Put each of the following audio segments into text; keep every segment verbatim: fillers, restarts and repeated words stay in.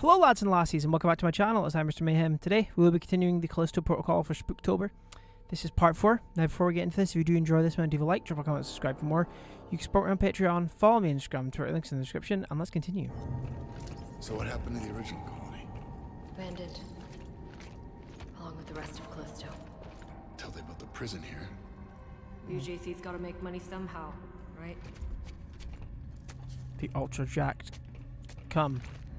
Hello lads and lassies, and welcome back to my channel. It's I'm Mister Mayhem. Today we will be continuing the Callisto Protocol for Spooktober. This is part four. Now before we get into this, if you do enjoy this, man, leave a like, drop a comment, subscribe for more. You can support me on Patreon, follow me on Instagram, Twitter, links in the description, and let's continue. So what happened to the original colony? Abandoned, along with the rest of Callisto. Till they built the prison here. U J C's gotta make money somehow, right? The ultra jacked come.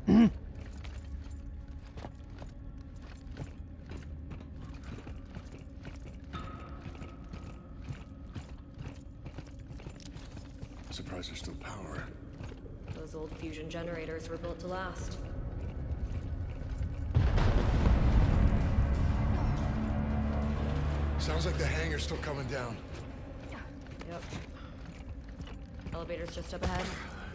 Surprised there's still power. Those old fusion generators were built to last. Sounds like the hangar's still coming down. Yep. Elevator's just up ahead.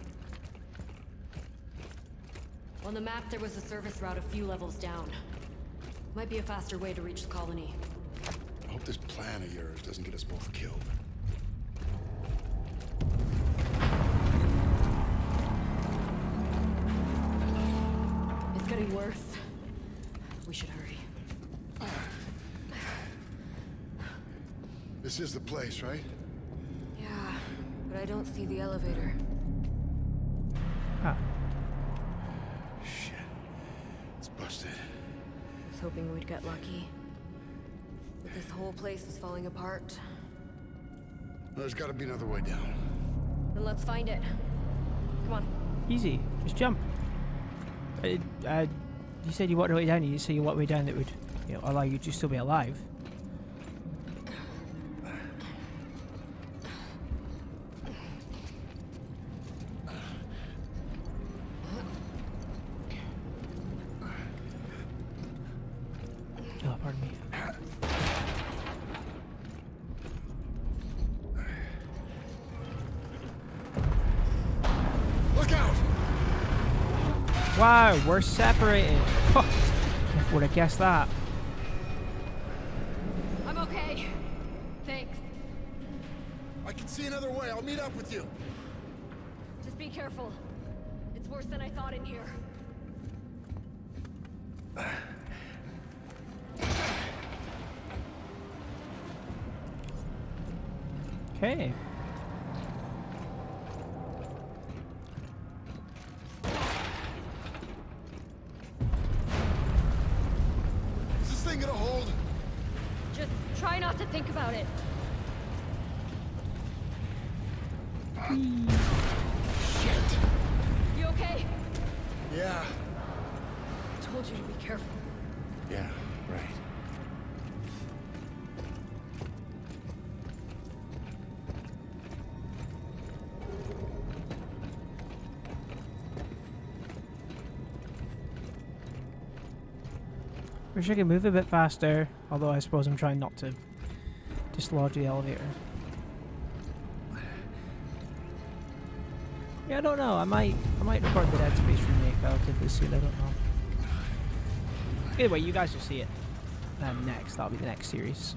On the map, there was a service route a few levels down. Might be a faster way to reach the colony. I hope this plan of yours doesn't get us both killed. It's getting worse. We should hurry. This is the place, right? Yeah, but I don't see the elevator. Ah. Shit. It's busted. I was hoping we'd get lucky. But this whole place is falling apart. There's gotta be another way down. Then let's find it. Come on. Easy, just jump. Uh, uh, you said you walked the way down, you didn't say you walked the way down that would, you know, allow you to still be alive. Oh, pardon me. Look out! Wow, we're separated. Never would have guessed that. I'm okay. Thanks. I can see another way. I'll meet up with you. Just be careful. It's worse than I thought in here. Okay. Is this thing gonna hold? Just try not to think about it. Shit. You okay? Yeah. I told you to be careful. Yeah, right. Wish I could move a bit faster, although I suppose I'm trying not to dislodge the elevator. Yeah, I don't know. I might, I might record the Dead Space remake relatively soon. I don't know. Anyway, you guys will see it um, next. That'll be the next series. So.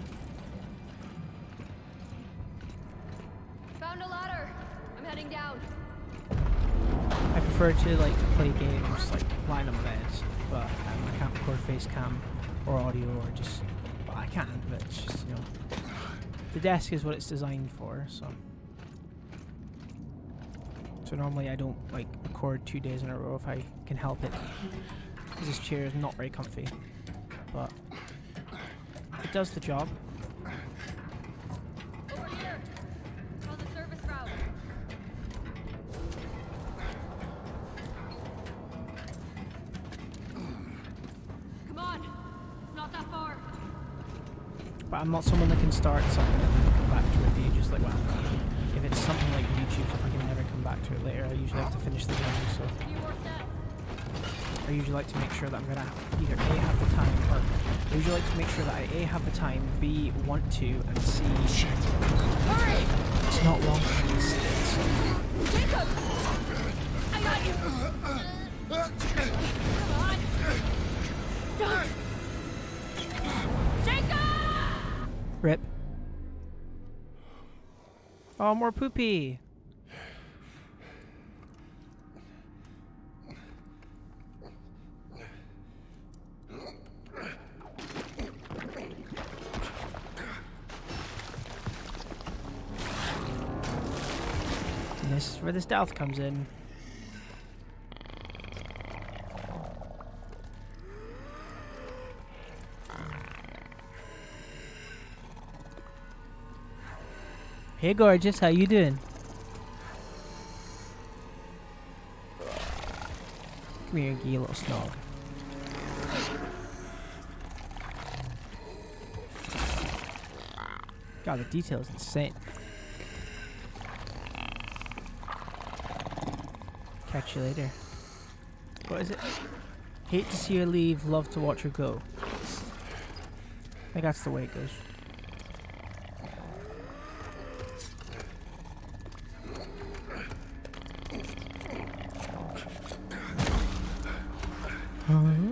Found a ladder. I'm heading down. I prefer to like play games like lying on my bed, but um, I can't record face cam or audio or just. Well, I can, but it's just, you know, the desk is what it's designed for. So. So normally I don't like record two days in a row if I can help it, because this chair is not very comfy, but it does the job. Over here. On the service route. Come on. It's not that far. But I'm not someone that can start something and then come back to it the ages like, well, if it's something like YouTube, if I can never come back to it later, I usually have to finish the game, so Few more steps. I usually like to make sure that I'm going to either A, have the time, or I usually like to make sure that I A, have the time, B, want to, and C, Shit. Hurry! it's not long. It's, it's, Jacob! I got you! Come on! Don't! Jacob! Rip. Oh, more poopy. this is where the stealth comes in. Hey gorgeous, how you doing? Come here, you little snog. God, the detail is insane. Catch you later. What is it? Hate to see her leave, love to watch her go. I think that's the way it goes. Huh?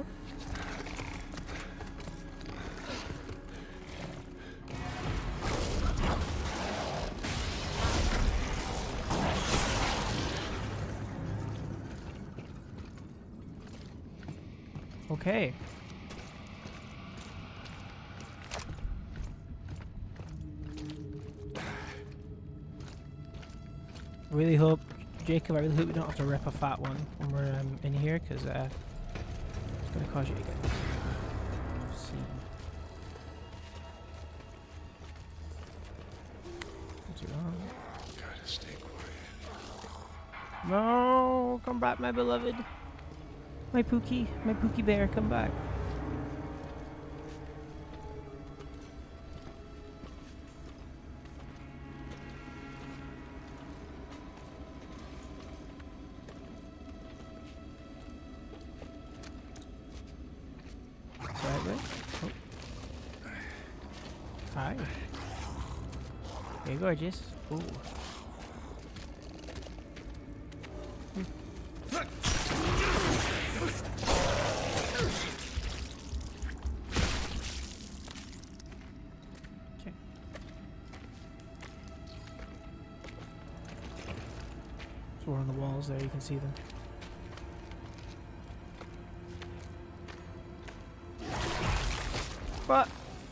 Okay. Really hope, Jacob, I really hope we don't have to rip a fat one when we're um, in here, because uh, it's going to cause you to get seen. What's it on? Gotta stay quiet. No, come back, my beloved. My Pookie, my Pookie bear, come back. Right, right. Oh. Hi. Hey, gorgeous. Ooh. So we're on the walls there, you can see them. What?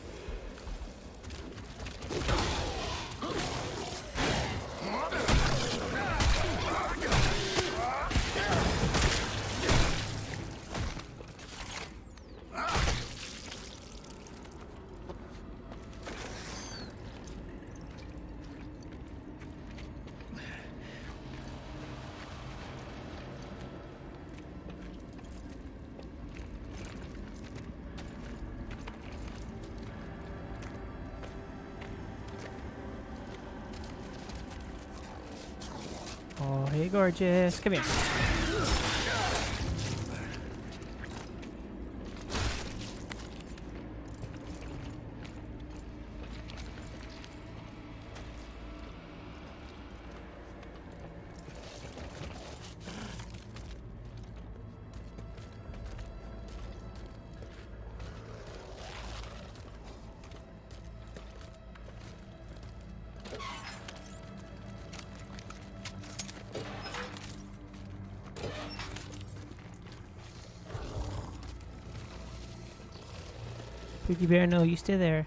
Oh, hey, gorgeous. Come here. Pookie Bear, no, you stay there.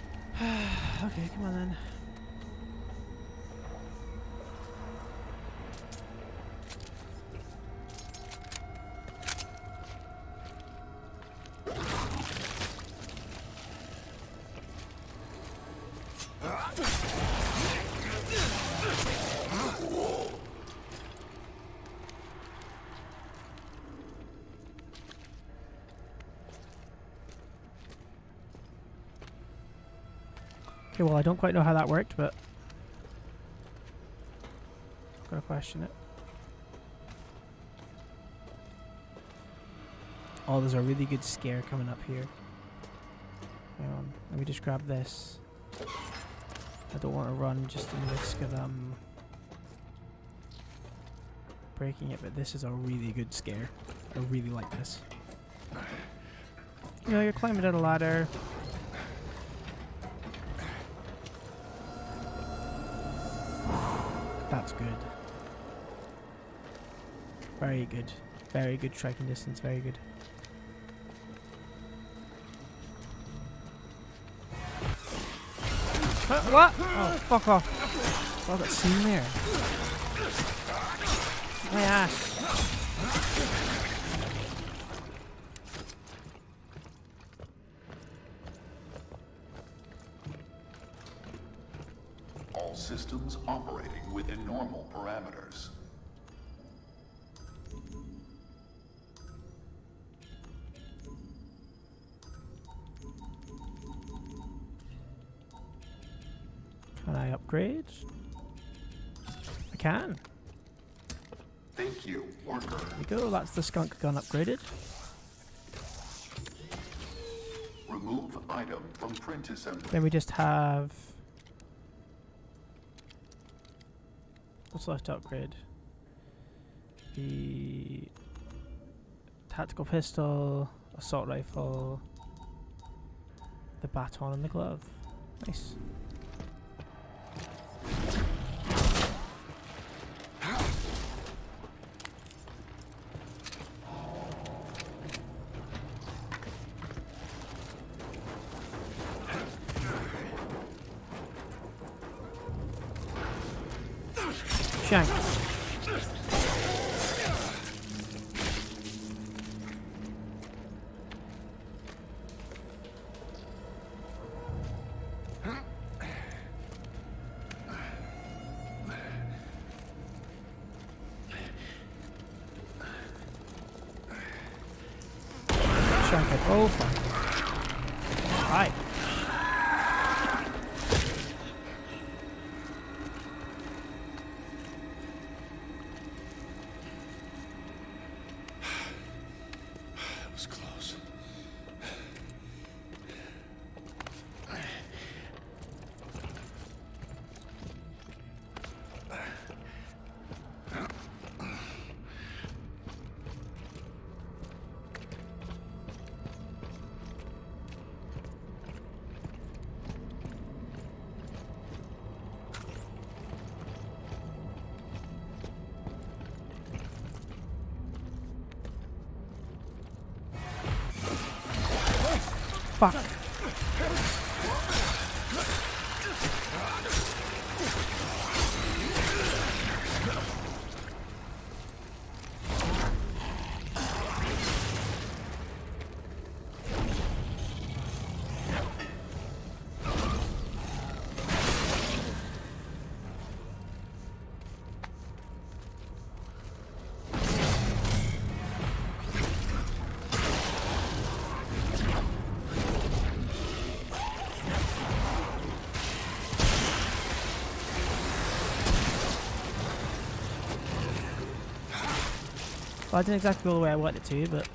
Okay, come on then. Okay, well I don't quite know how that worked, but I'm gonna question it. Oh, there's a really good scare coming up here. Hang on, let me just grab this. I don't want to run just in the risk of um breaking it, but this is a really good scare. I really like this. You know, you're climbing down a ladder. That's good. Very good. Very good striking distance, very good. Uh, what? Oh, fuck off. Oh, that scene there. My ass. All systems operating within normal parameters. Can I upgrade? I can. Thank you, worker. There we go, that's the skunk gun upgraded. Remove item from print assembly. Then we just have... What's left to upgrade? The tactical pistol, assault rifle, the baton and the glove. Nice. Shank. Shank it. Oh, fuck. Right. Fuck. Well, I didn't exactly go the way I wanted it to, but...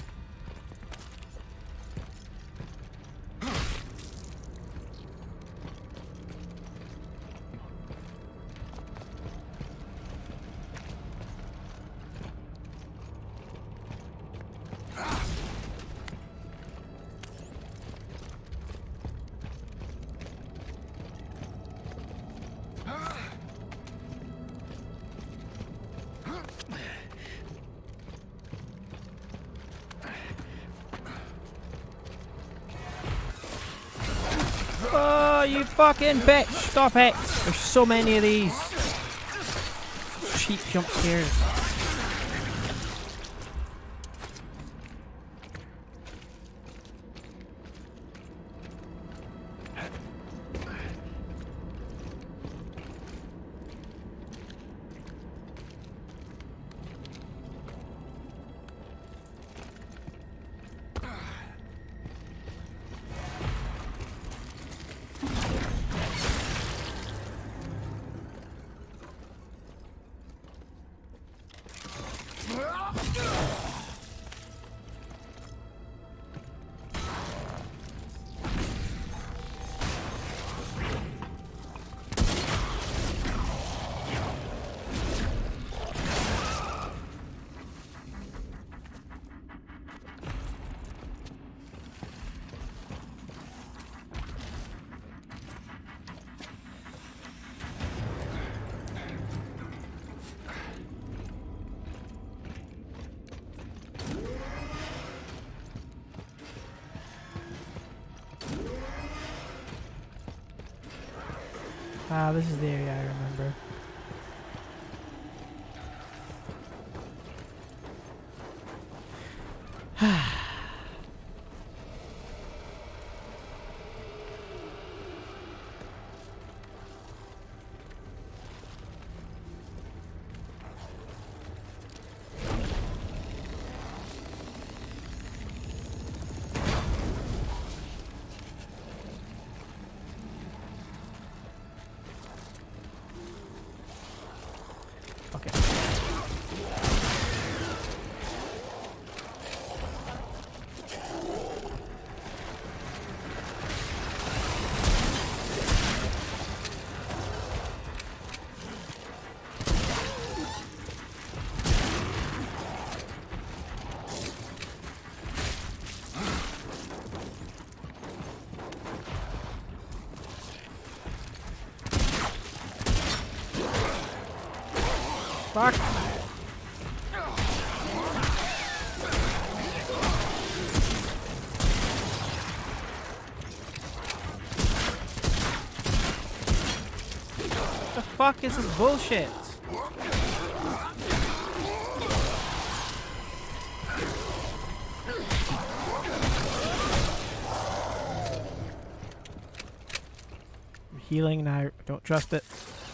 Oh, you fucking bitch! Stop it! There's so many of these. Cheap jump scares. Ah, this is the area I remember. Okay. Fuck. The fuck is this bullshit? I'm healing now. Don't trust it.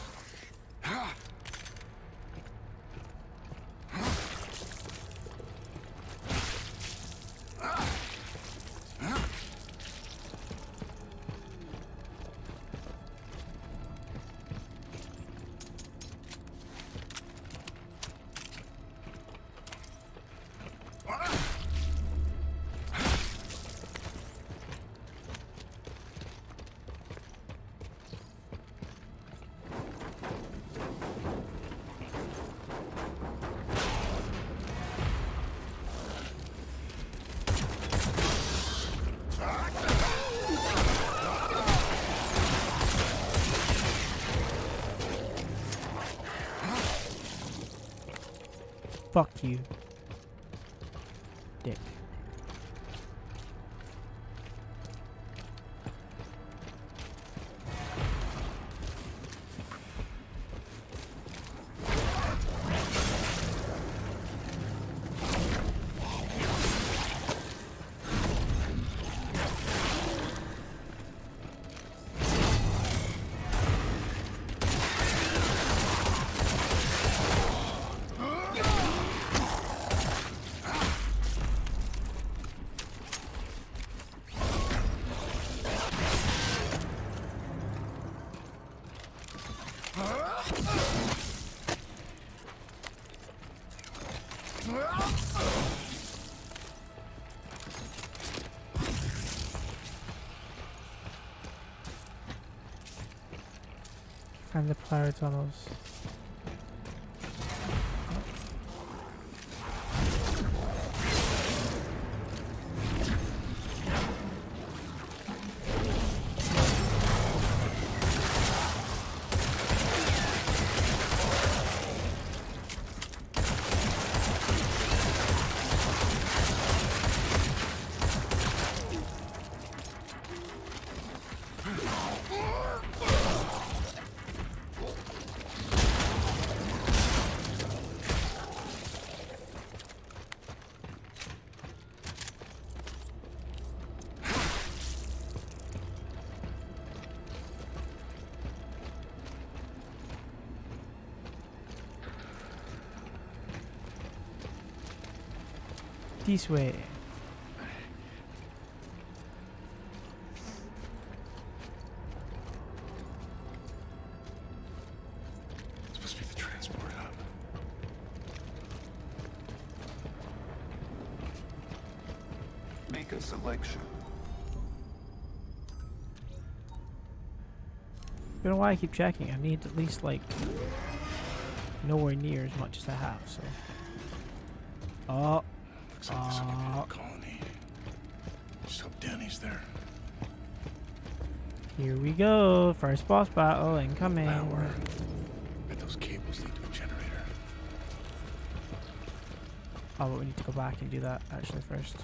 Fuck you, dick. And the power tunnels. This way. This must be the transport hub. Make a selection. You know why I keep checking? I need at least like nowhere near as much as I have, so. Oh. Looks like this will be the colony. Just hope Danny's there. Here we go. First boss battle incoming. Power. Bet those cables lead to a generator. Oh, but we need to go back and do that actually first.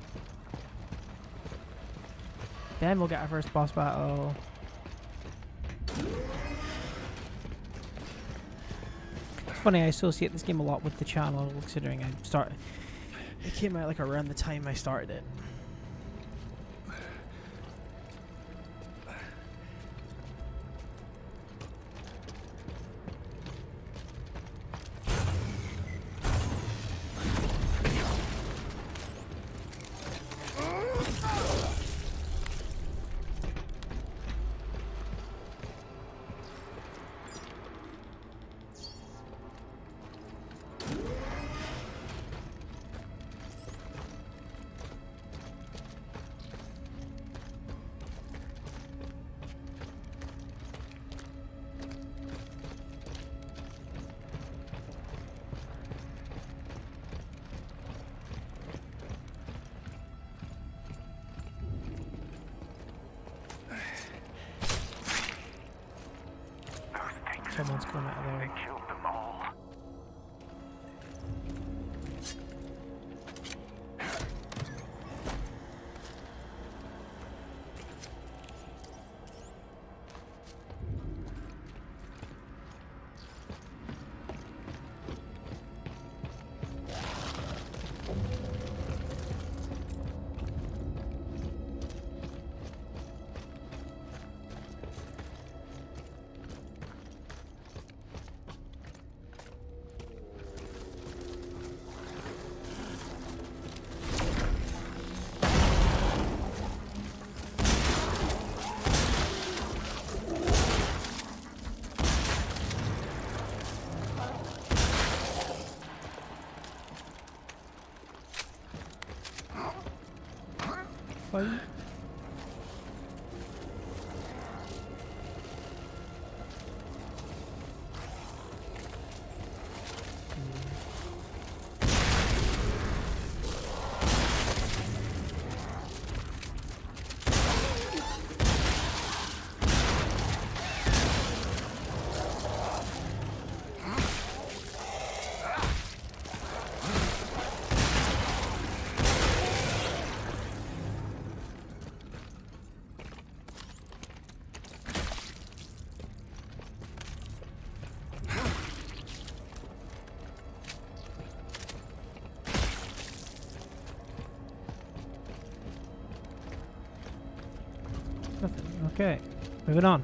Then we'll get our first boss battle. funny, I associate this game a lot with the channel, considering I started. It came out like around the time I started it. Someone's coming out of there. Fight. Nothing. Okay, moving on.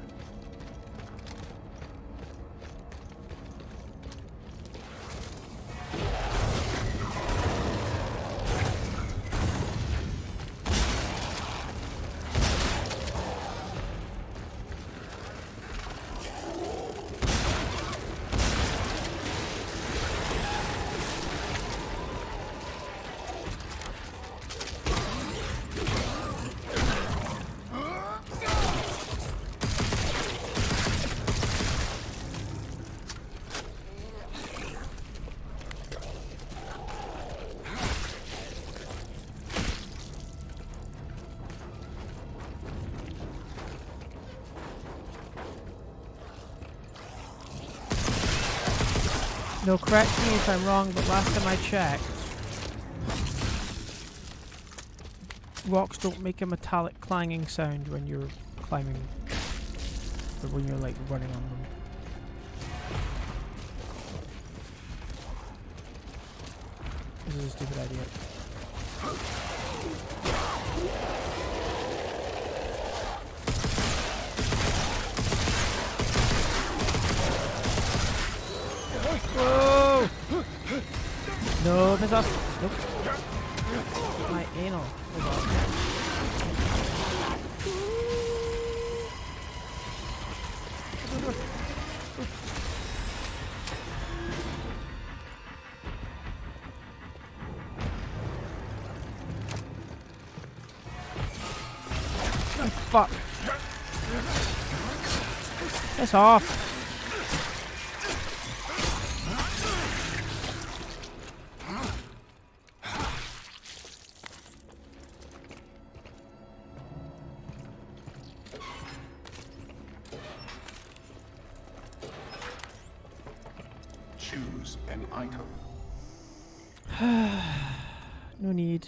No, correct me if I'm wrong, but last time I checked, rocks don't make a metallic clanging sound when you're climbing, or when you're like running on them. This is a stupid idea. Whoa! No, piss off. Nope. My anal. Oh, fuck. Piss off. Choose an item. No need.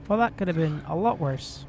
Well, that could have been a lot worse.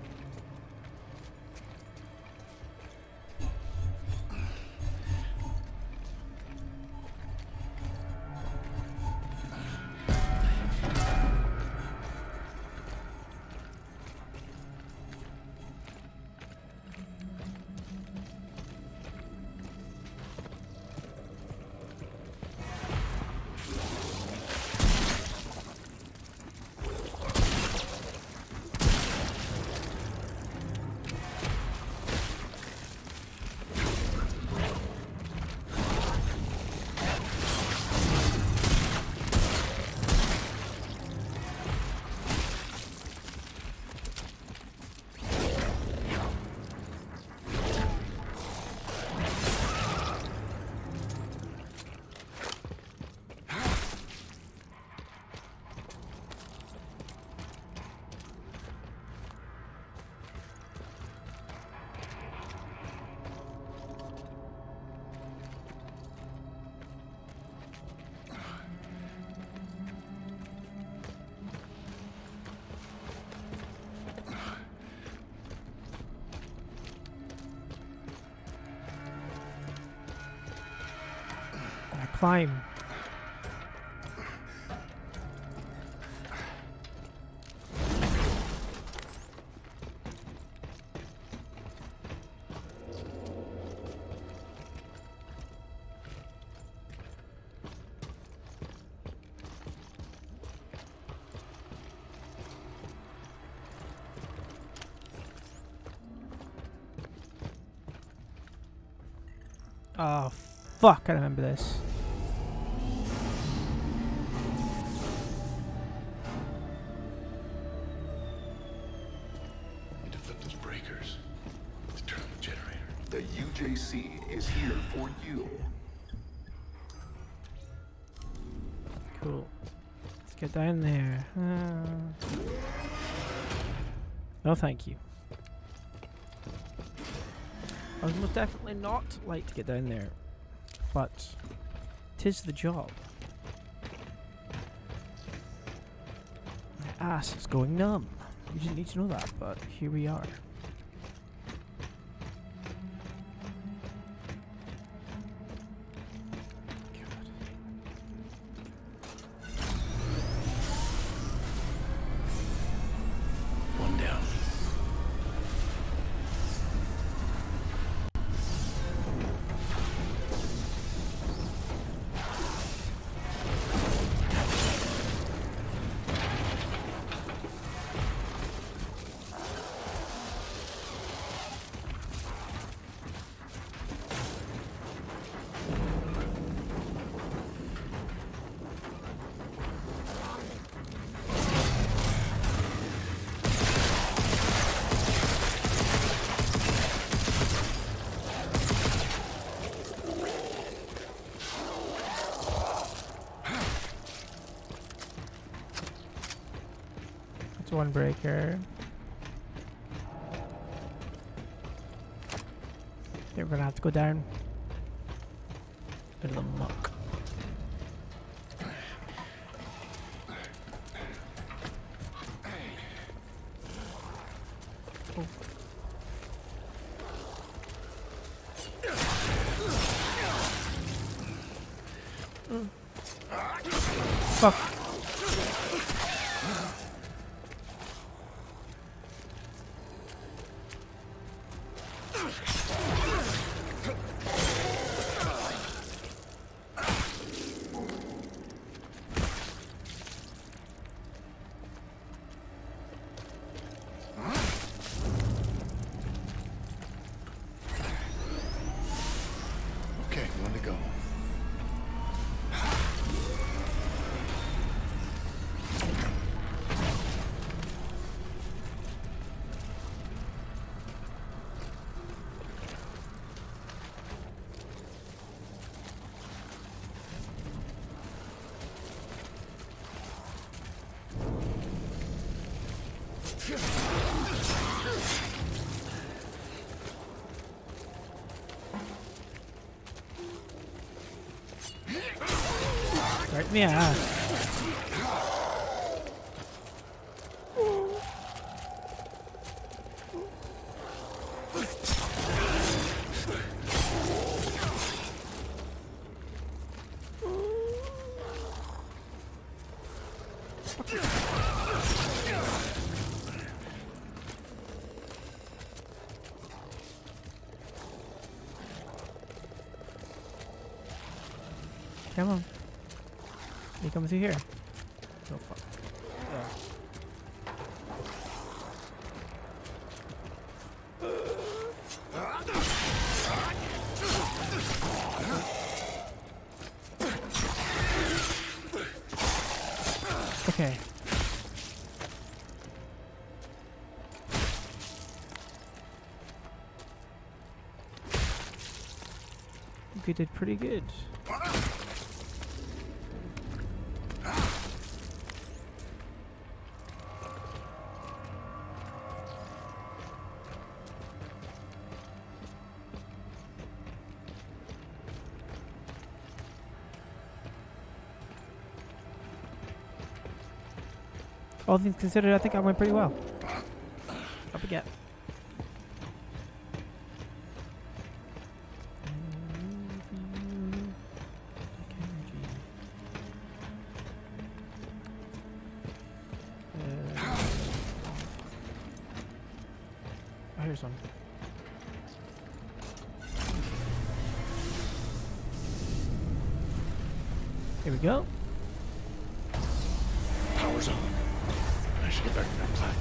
Climb. Oh, fuck, I remember this. The U J C is here for you. Cool. Let's get down there. Uh, no, thank you. I would most definitely not like to get down there, but 'tis the job. My ass is going numb. You didn't need to know that, but here we are. One breaker. We're gonna have to go down into the muck. Oh. Mm. Fuck. Okay, one to go. Right in the ass. Come on. You coming through here? Oh fuck. Okay. We did pretty good. All things considered, I think I went pretty well. Up again. Oh, here's one. Here we go. Power's on. I should get back to that platform.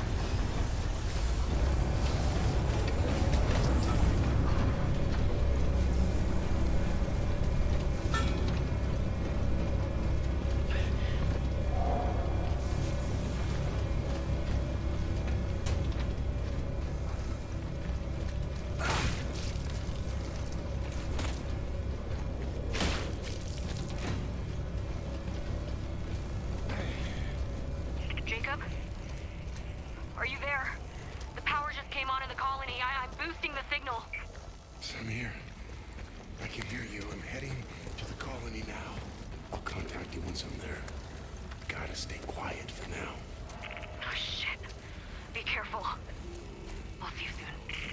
Jacob? Are you there? The power just came on in the colony. I I'm boosting the signal. I'm here. I can hear you. I'm heading to the colony now. I'll contact you once I'm there. Gotta stay quiet for now. Oh, shit. Be careful. I'll see you soon.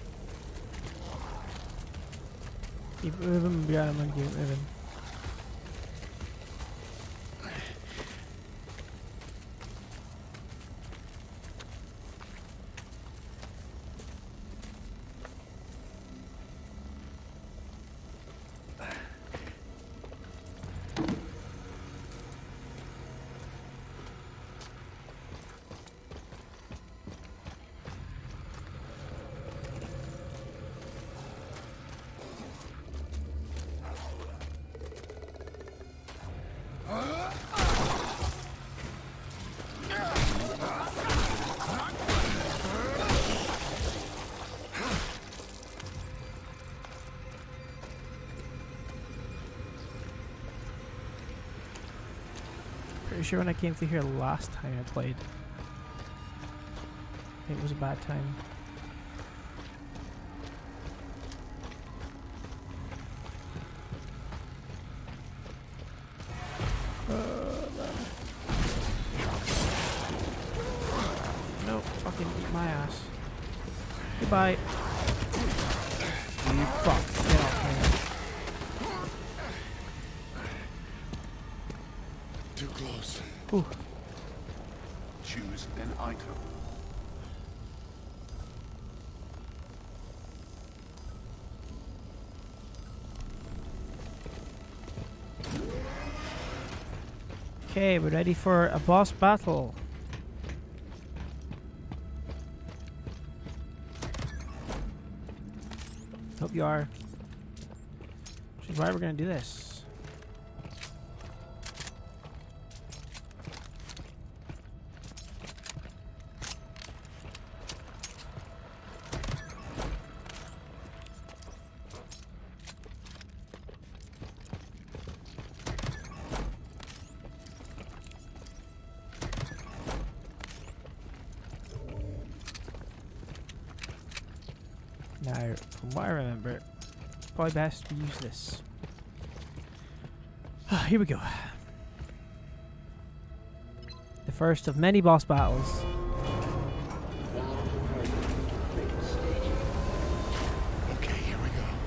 Keep moving, yeah, I'm gonna keep moving. Pretty sure when I came through here last time I played, it was a bad time. Uh, no, fucking eat my ass. Goodbye. You fuck. Get off me. Too close. Ooh. Choose an item. Okay, we're ready for a boss battle. Hope you are. Which is why we're gonna do this. Now, from what I remember, it's probably best we use this. Here we go. The first of many boss battles. Okay, here we go.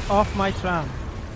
off my tram.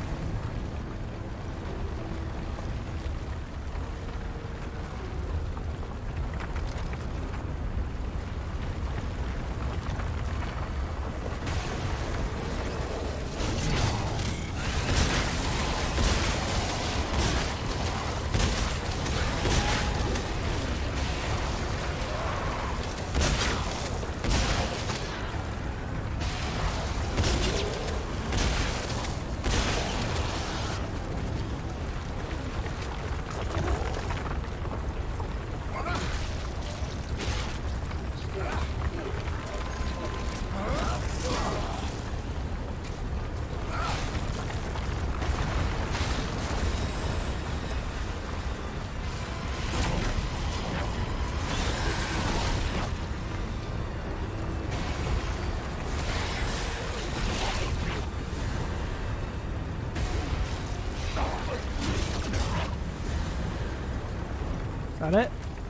Is that it?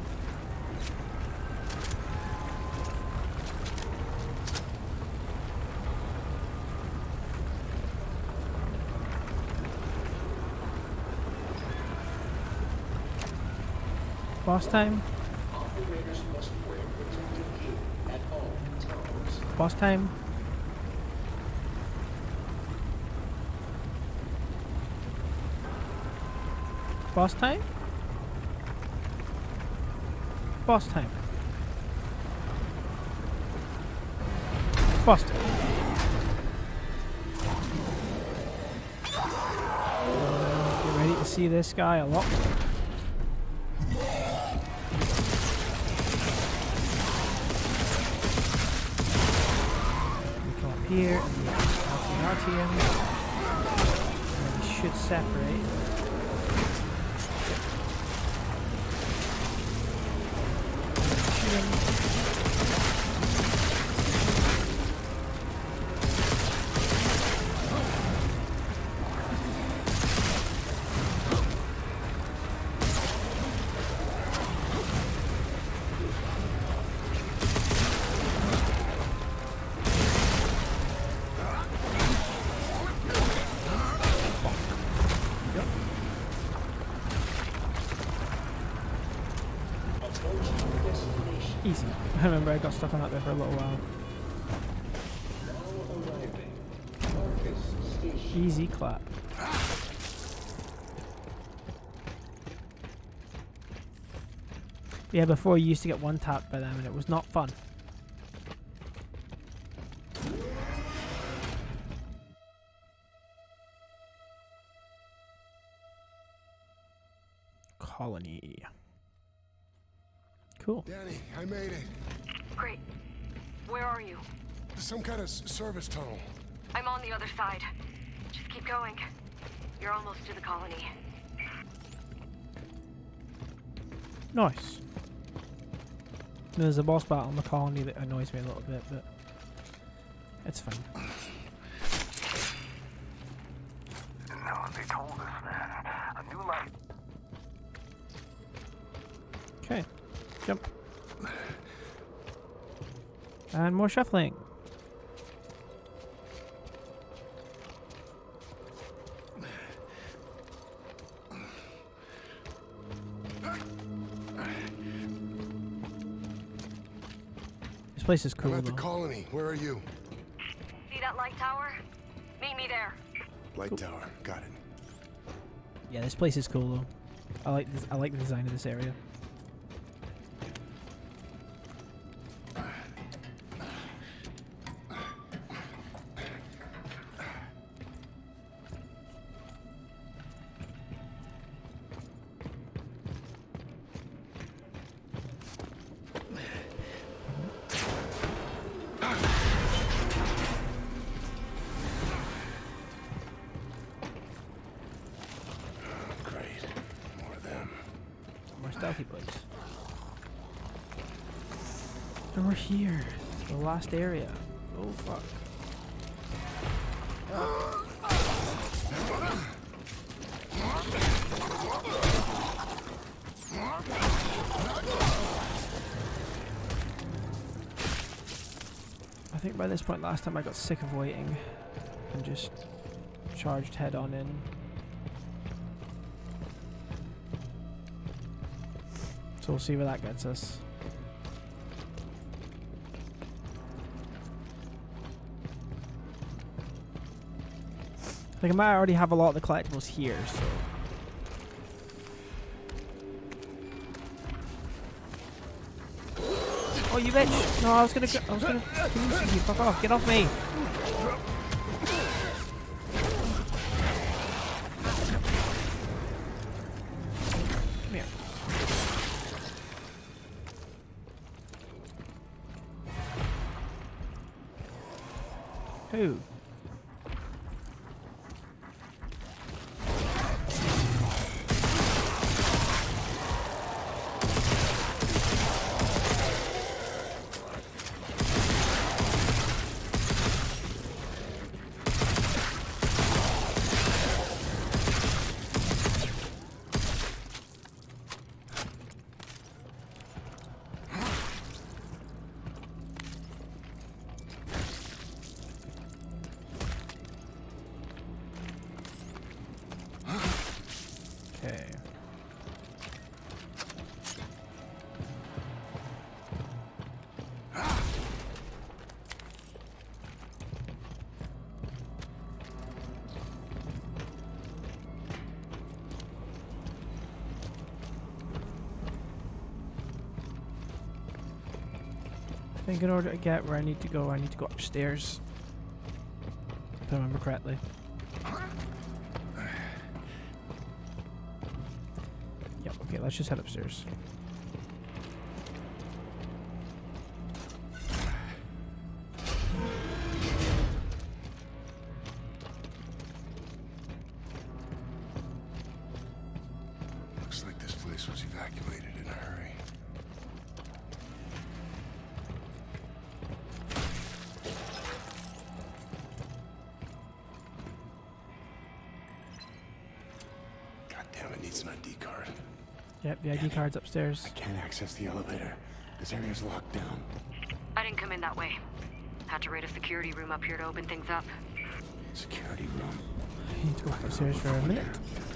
Boss time? Boss time? Boss time? Boss time. Boss time. Get ready to see this guy a lot more. We come up here and we R T him. And we should separate. Easy. I remember I got stuck on that there for a little while. Easy clap. Yeah, before you used to get one tapped by them and it was not fun. Colony. Cool. Danny, I made it. Great. Where are you? Some kind of s service tunnel. I'm on the other side. Just keep going. You're almost to the colony. Nice. There's a boss battle in the colony that annoys me a little bit, but it's fine. No, they told us, man. A new life. Okay. Jump. And more shuffling. This place is cool. I'm at the though. colony. Where are you? See that light tower? Meet me there. Light Cool. tower. Got it. Yeah, this place is cool though. I like this. I like the design of this area. Stealthy bugs. And we're here. The last area. Oh fuck. I think by this point last time I got sick of waiting and just charged head on in. So we'll see where that gets us. Like I might already have a lot of the collectibles here, so. Oh, you bitch! No, I was gonna. I was gonna. You fuck off! Get off me! Come here. Who? Okay. I think in order to get where I need to go, I need to go upstairs. If I remember correctly. Yep, okay, let's just head upstairs. Looks like this place was evacuated in a hurry. God damn, it needs an I D card. Yep, the I D card's upstairs. I can't access the elevator. This area's locked down. I didn't come in that way. Had to raid a security room up here to open things up. Security room. I need to go back upstairs for a minute.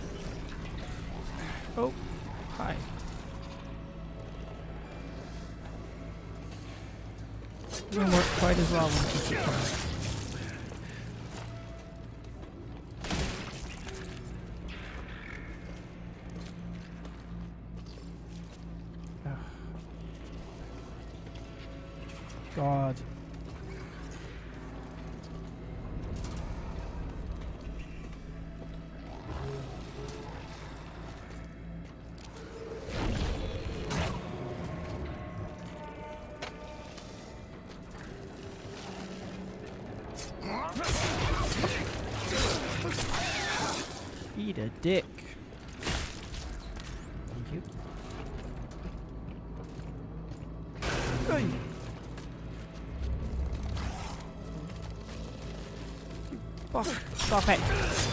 Oh, hi. It didn't work quite as well when you keep coming. Ugh. God. Eat a dick. Thank you. Hey. Fuck. Stop it.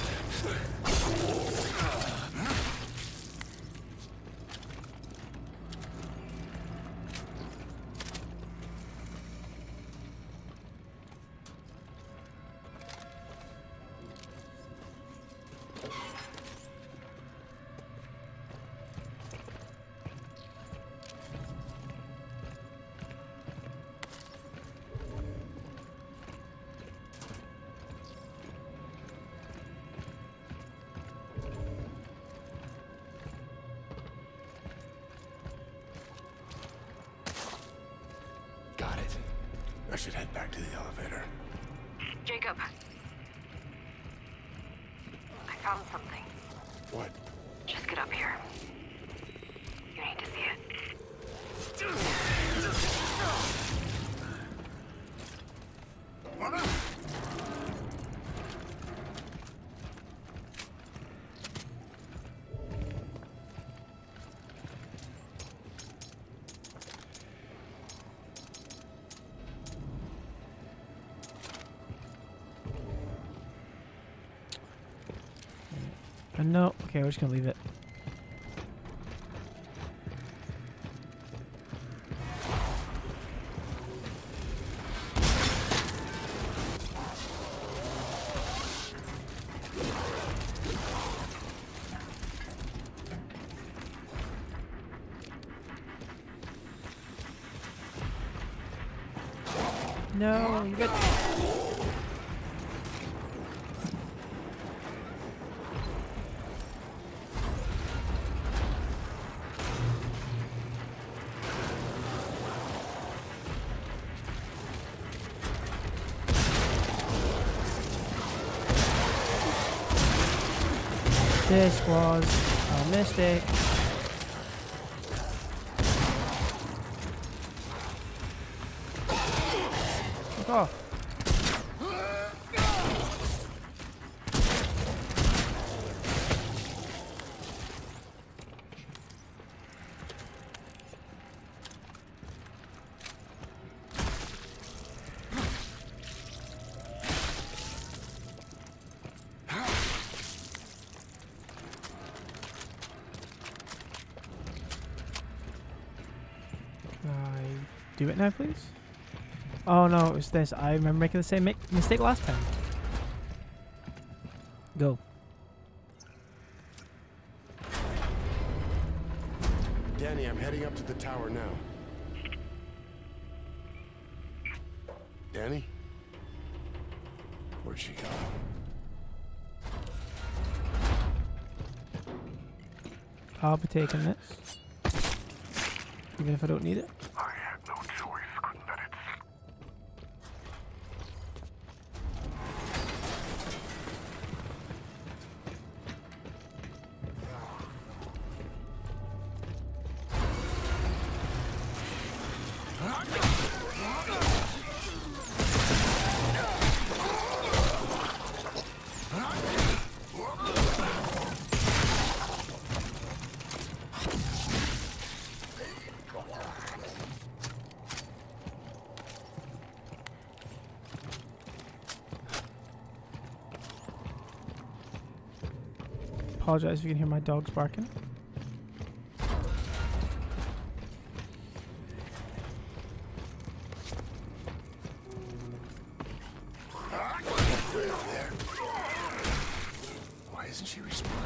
Got it. I should head back to the elevator. Jacob. I found something. What? Just get up here. You need to see it. Uh, no. Okay, we're just gonna leave it. No, you good. This was a mistake. Fuck off. Do it now, please. Oh no, it was this. I remember making the same make mistake last time. Go. Danny, I'm heading up to the tower now. Danny? Where'd she go? I'll be taking this. Even if I don't need it. I had no choice, couldn't let it. Apologize if you can hear my dogs barking. Why isn't she responding?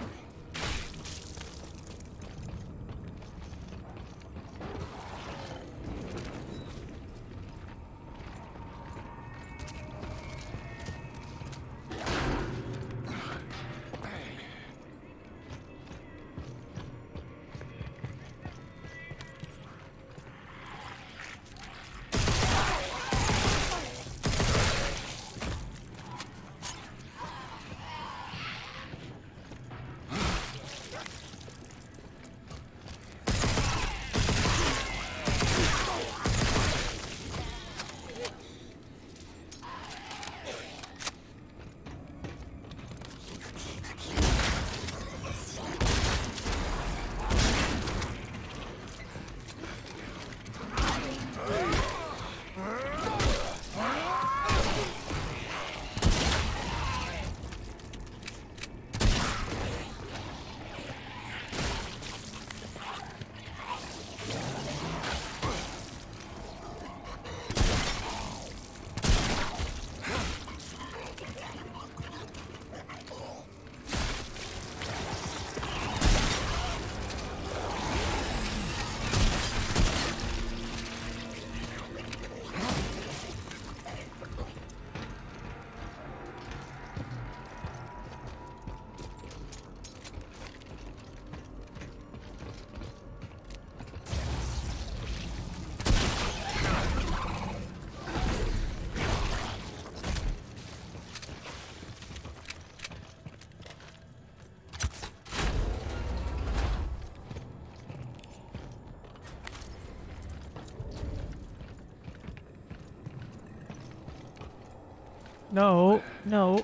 No, no.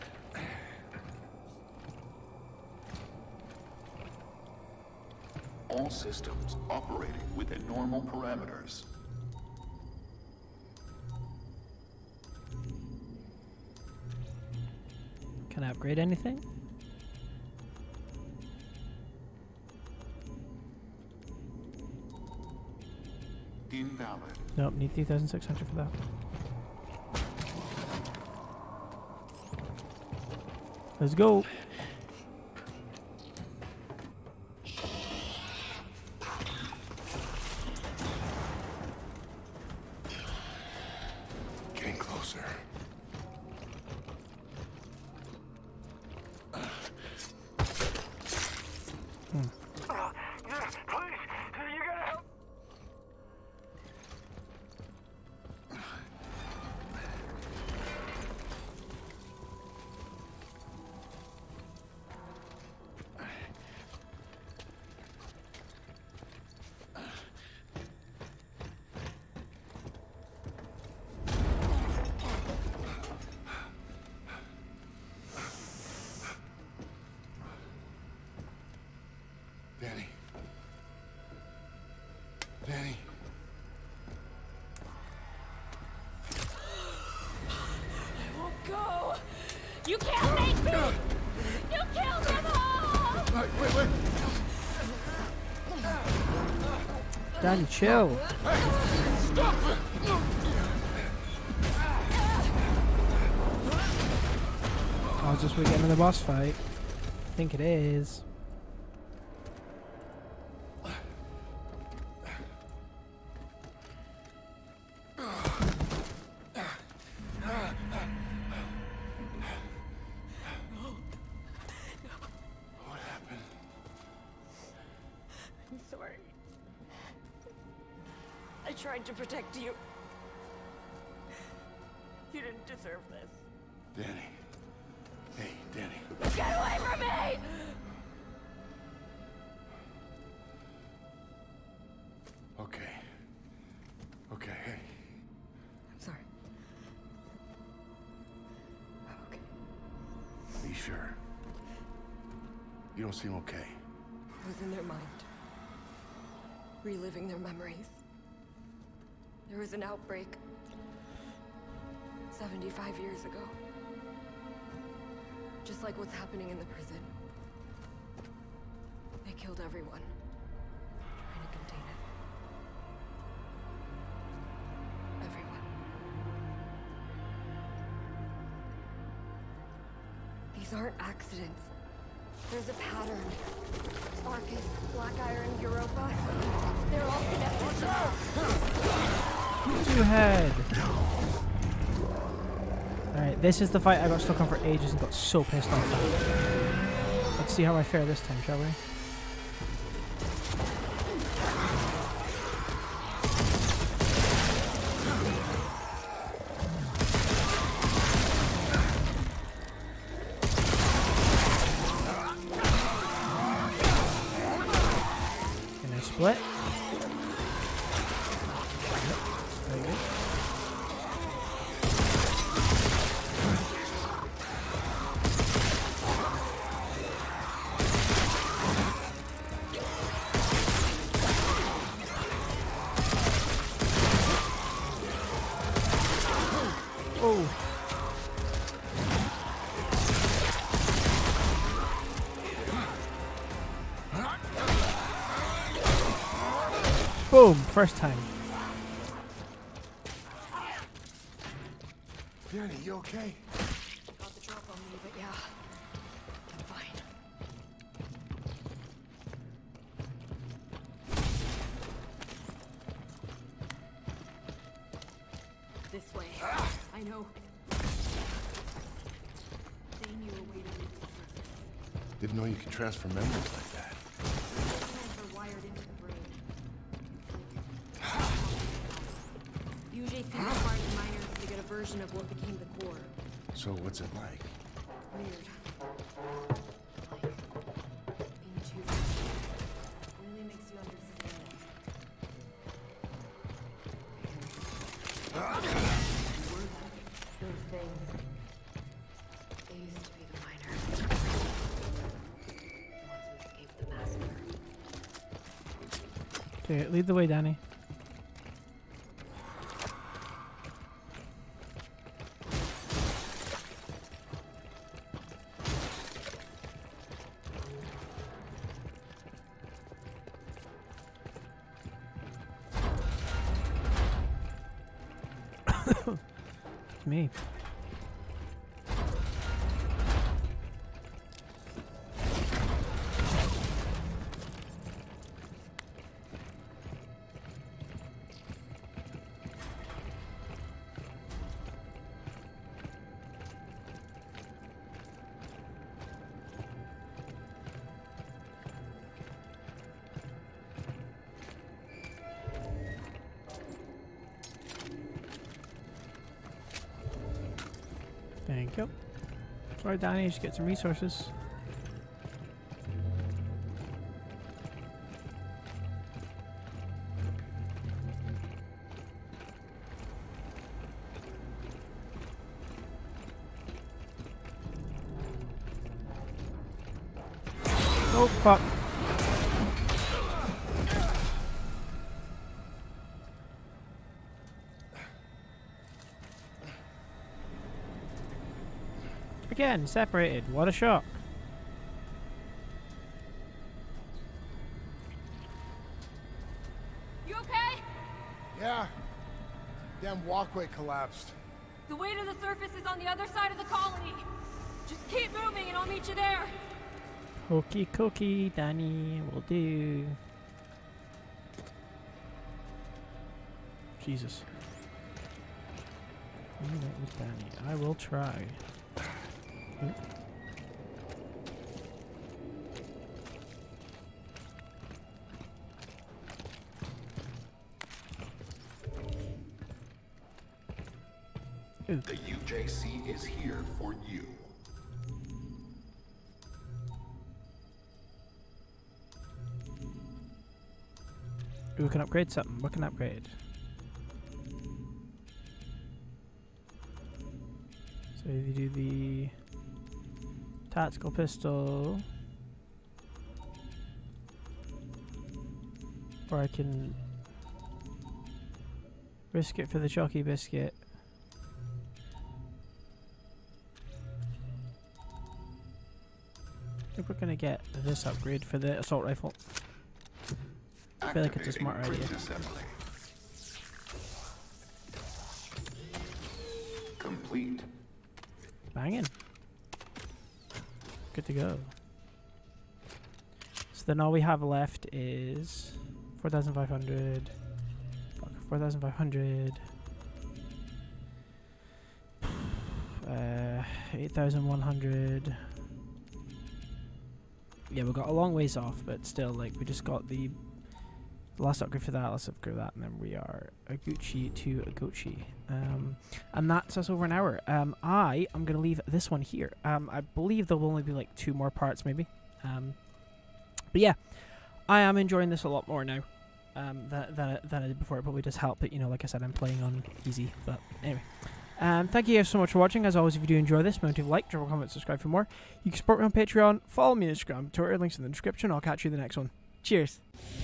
All systems operating within normal parameters. Can I upgrade anything? Invalid. Nope, need three thousand six hundred for that. Let's go. Getting close. Hmm. Uh, yeah, please, you gotta help. Danny. Danny. I won't go. You can't make me. You killed them all. Wait, wait, wait. Danny, chill. Stop it! Oh, just we get into the boss fight. I think it is. What happened? I'm sorry. I tried to protect you. You didn't deserve this. Danny. Hey, Danny. Get away from me! Okay. Okay, hey. I'm sorry. I'm okay. Be sure. You don't seem okay. I was in their mind. Reliving their memories. There was an outbreak. seventy-five years ago. Just like what's happening in the prison. They killed everyone. Trying to contain it. Everyone. These aren't accidents. There's a pattern. Arcus, Black Iron, Europa. They're all connected. Two head. Alright, this is the fight I got stuck on for ages and got so pissed off at. Let's see how I fare this time, shall we? Can I split? Yep, very good. Oh. Boom, first time. Danny, you okay? Got the drop on me, but yeah. I'm fine. This way. I know. They knew a way to reach the surface. Didn't know you could transfer memories like that. Plans are wired into the brain. U J C required the miners to get a version of what became the core. So what's it like? Weird. Like, into really makes you understand it. Those things. They used to be the miners. The ones who escaped the massacre. Okay, lead the way, Danny. It's me. Thank you. Sorry, Danny, just get some resources. Oh, fuck. Again, separated. What a shock. You okay? Yeah. Damn walkway collapsed. The way to the surface is on the other side of the colony. Just keep moving and I'll meet you there. Hokey cookie, Danny, will do. Jesus. All right with Danny. I will try. Yep. Ooh. The U J C is here for you. We can upgrade something. We can upgrade. So you do the tactical pistol, or I can risk it for the chalky biscuit. I think we're gonna get this upgrade for the assault rifle. I feel like it's a smart idea. Complete. Banging. Good to go. So then all we have left is four thousand five hundred. four thousand five hundred. Uh, eight thousand one hundred. Yeah, we got a long ways off, but still, like, we just got the last upgrade for that, let's upgrade that, and then we are a Gucci to a Gucci. Um, and that's us over an hour. Um, I am going to leave this one here. Um, I believe there will only be like two more parts, maybe. Um, but yeah, I am enjoying this a lot more now um, than, than, than I did before. It probably does help, but you know, like I said, I'm playing on easy. But anyway. Um, thank you guys so much for watching. As always, if you do enjoy this, remember to like, drop a comment, subscribe for more. You can support me on Patreon, follow me on Instagram, Twitter, links in the description. I'll catch you in the next one. Cheers.